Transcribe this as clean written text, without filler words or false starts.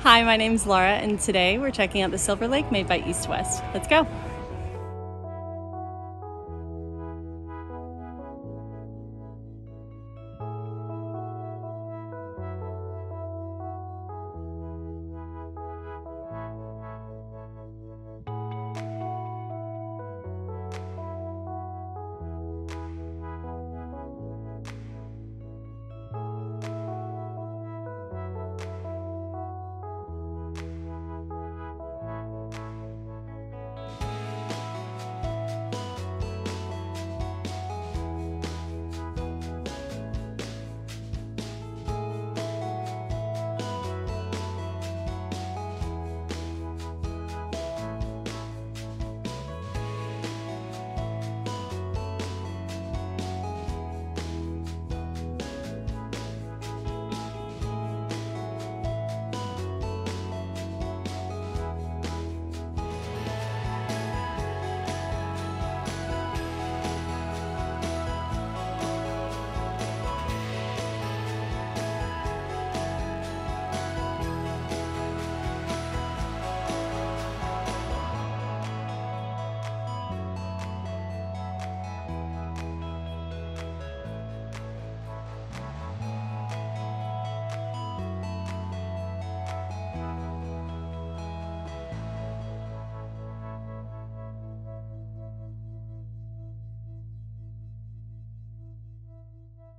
Hi, my name's Laura, and today we're checking out the Silver Lake made by East West. Let's go.